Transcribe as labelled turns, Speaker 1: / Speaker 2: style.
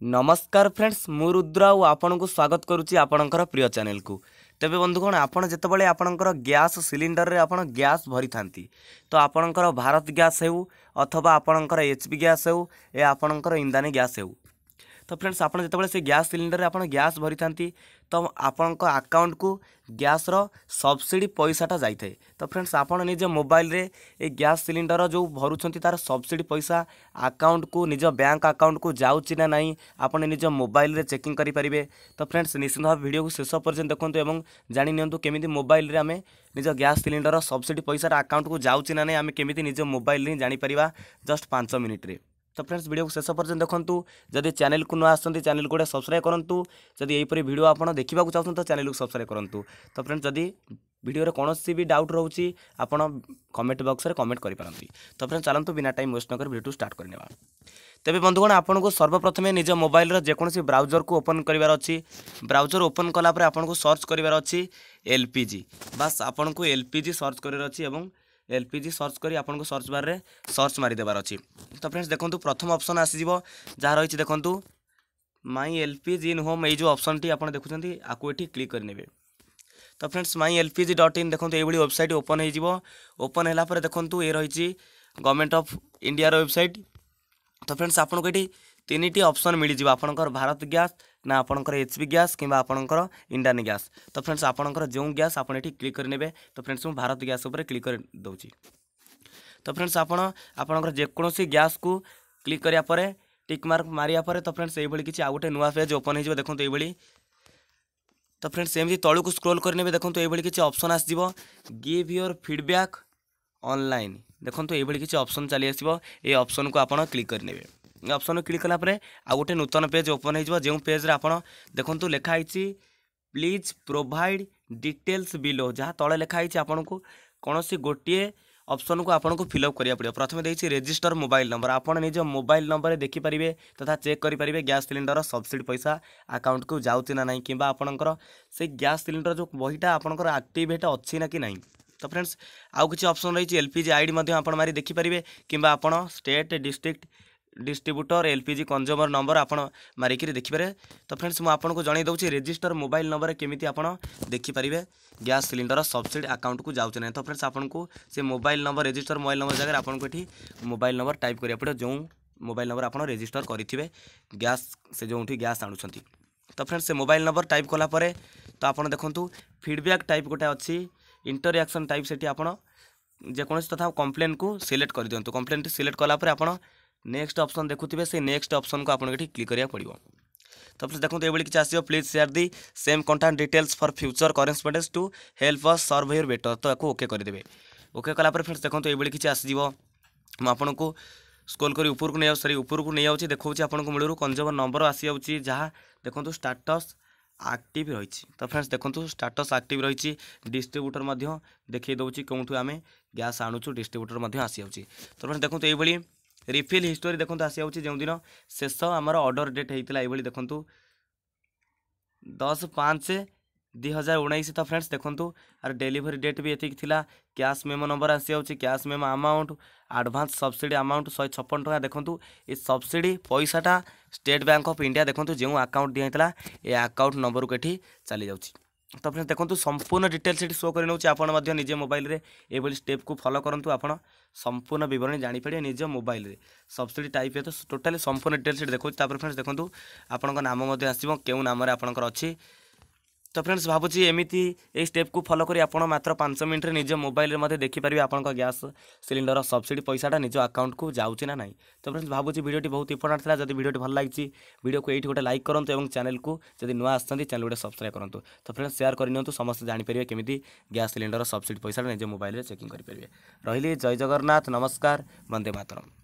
Speaker 1: नमस्कार फ्रेंड्स मु रुद्र और आपन को स्वागत करुच्ची आपणकर प्रिय चैनल को। तेबे बंधुगण आपन जितेबाला आपणकर गैस सिलिंडर रे आपन गैस भरी थांती तो आपणकर भारत गैस हेउ अथवा आपणकर एचपी गैस हेउ ए आपणकर इंदानी गैस हेउ तो फ्रेंड्स आपन जितेबाला से गैस सिलिंडर रे आपन गैस भरी थांती तो आपणकर अकाउंट को गैस रो सब्सिडी पैसाटा जाइए। तो फ्रेंड्स आपन निज मोबाइल रे ए गैस सिलिंडर जो भरुछंती तार सब्सिडी पैसा अकाउंट को निज बैंक अकाउंट को जाउची ना नहीं आपन निज मोबाइल रे चेकिंग करि परिबे। तो फ्रेंड्स निश्चित भाव वीडियो को शेष पर्यंत देखंतु एवं जानि नियंतु केमिति मोबाइल रे आमे निज गैस सिलिंडर सब्सिडी पैसा अकाउंट को जाउची ना नहीं आमे केमिति निज मोबाइल रे जानि परिबा जस्ट 5 मिनिट रे। तो फ्रेंड्स वीडियो को शेष पर्यंत देखंतु जदि चैनल को न आसंती चैनल को सब्सक्राइब करंतु जदि एपरी वीडियो आपन देखिबा को चाहथुन तो चैनल को सब्सक्राइब करंतु। तो फ्रेंड्स जदि वीडियो रे कोनोसी भी डाउट रहउची आपन कमेंट बॉक्स रे कमेंट करि पारंती। तो फ्रेंड्स चलंतु बिना टाइम वेस्ट न कर वीडियो स्टार्ट करनेबा। तेबे बंधुगण आपन को सर्वप्रथमे निज मोबाइल रो जे कोनोसी ब्राउजर को ओपन करिवार अछि। ब्राउजर ओपन कला पर आपन को सर्च करिवार अछि एलपीजी। बस आपन को एलपीजी सर्च करिवार अछि एवं एलपीजी सर्च करी आपन को सर्च बार रे सर्च मारी देबार अछि। तो फ्रेंड्स देखंतु प्रथम ऑप्शन आसी जिवो जहा रहिछि देखंतु माई एलपीजी इन होम ए जो ऑप्शन टी आपन देखुछंती आकु एठी क्लिक कर नेबे। तो फ्रेंड्स mylpg.in देखंतु एबडी वेबसाइट ओपन हे जिवो। ओपन हैला पर देखंतु ए रहिछि गवर्नमेंट ऑफ इंडिया रो वेबसाइट। तो फ्रेंड्स आपन को एठी तीनटी ऑप्शन मिली जिवो आपनकर भारत गैस ना आपनकर एचपी गैस किबा आपनकर इंडियन गैस। तो फ्रेंड्स आपनकर जो गैस आपन एठी क्लिक कर नेबे। तो फ्रेंड्स मु भारत गैस ऊपर क्लिक कर दउची। तो फ्रेंड्स आपनकर जे कोनोसी गैस को क्लिक करिया परे टिक मार्क मारिया परे तो फ्रेंड्स एई भली किछि आ गोटे नुवा पेज ओपन हे जिवो देखंतु एई भली। तो फ्रेंड्स एमजी तळु को स्क्रॉल करने देखंतु एई भली किछि ऑप्शन आस जिवो गिव योर फीडबैक ऑनलाइन देखंतु एई भली किछि ऑप्शन चली आसीबो। ए ऑप्शन को आपन क्लिक कर नेबे। ऑप्शन क्लिक कला परे आ गोटे नूतन पेज ओपन हे जिवो जे पेज रे आपन देखंतु लेखा आइछि प्लीज प्रोवाइड डिटेल्स बिलो जहाँ तले लेखा आइछि आपन को कोनोसी गोटिए ऑप्शन को आपन को फिलअप करिया पड़ियो। प्रथमे देछि रजिस्टर मोबाइल नंबर आपन निज मोबाइल नंबर देखि परिबे तथा चेक करि परिबे गैस सिलिंडर सब्सिडी पैसा अकाउंट को जाउछि ना नहीं किबा आपनकर से गैस सिलिंडर जो बहिटा आपनकर एक्टिवेट अछि ना कि नहीं। तो फ्रेंड्स आउ किछि ऑप्शन रहिछि एलपीजी आईडी मध्ये आपन मारी देखि परिबे किबा आपन state district distributor LPG consumer number आपन मारिक देखि पारे। तो फ्रेंड्स मु आपन को जणाई दउछि रजिस्टर मोबाइल नंबर केमिति आपन देखि परिबे गैस सिलिंडर सब्सिडी अकाउंट को जाउछ नै। तो फ्रेंड्स आपन को से mobile number register mobile number जगह आपन को एठी मोबाइल नंबर टाइप करिया पड़े जो मोबाइल नंबर आपन रजिस्टर करिथिबे गैस से जोठी गैस आनुछंती। तो फ्रेंड्स से मोबाइल नंबर टाइप कला परे तो आपन देखंतु फीडबैक टाइप गोटे अछि इंटरएक्शन टाइप सेठी आपन जे कोनोसी तथा कंप्लेन को सिलेक्ट कर दियंतु। कंप्लेन सिलेक्ट कला परे आपन नेक्स्ट ऑप्शन देखुथिबे से नेक्स्ट ऑप्शन को आपन एठी क्लिक करिया पड़िबो। तो प्लीज देखो ये कि आसो please share the same content details for future correspondence to help us serve your better. तो आपको ओके करदे। ओके कला फ्रेंड्स देखो ये कि आसो आपन को स्क्रॉल करी ऊपर को नहीं सॉरी ऊपर को नहीं आउची देखो आपन को मूलर कंज्यूमर नंबर आसी जाउची जहाँ देखो स्टाटस एक्टिव रही। तो फ्रेंड्स देखो स्टाटस एक्टिव रही डिस्ट्रीब्यूटर मध्य देखई दउची कोठु आमे गैस आणुचु डिस्ट्रीब्यूटर मध्य आसी जाउची। तो फ्रेंड्स देखो ये रिफिल हिस्टोरी देखो आसी जाउची जो दिन शेष आमर ऑर्डर डेट होता है देखो 10/5/2019। तो फ्रेंड्स देखो आर डिलीवरी डेट भी एतिक थिला कैश मेमो नंबर आसी जाउची cash memo amount advance subsidy amount 156 टका देखो ये सब्सिडी पैसाटा स्टेट बैंक ऑफ इंडिया देखो जो अकाउंट दिया ये अकाउंट नंबर को एठी चली जाउची। तो फ्रेंड्स देखो संपूर्ण डिटेल्स ये शो कर नौचे आपड़ निजे मोबाइल रे ये स्टेप को फॉलो करंतु आपड़ संपूर्ण विवरणी जानीपर निज मोबाइल रे सब्सिडी टाइप तो टोटाली संपूर्ण डिटेल्स देखो। फ्रेंड्स देखो आपण नाम आसो क्यों नाम आपंकर अच्छी। तो फ्रेंड्स भावुची एमती ये स्टेप को फॉलो करी आपन मात्र 5 मिनट निज मोबाइल रे देखिपारे आपन गैस सिलिंडर सब्सिडी पैसाटा निज अकाउंट को जाउची ना नहीं। तो फ्रेंड्स भावुची वीडियोटी बहुत इंपोर्टेंट था जब वीडियोटी भल लगी वीडियो को ये गोटे लाइक करूँ और चैनल को जब नुआ आसती चैनल गोटे सब्सक्राइब करूँ। तो फ्रेंड्स शेयर करनी समस्त जानीपर केमी गैस सिलिंडर सब्सिडी पैसा निज मोबाइल रे चेकिंग करेंगे। रही जय जगन्नाथ नमस्कार वंदे मातरम।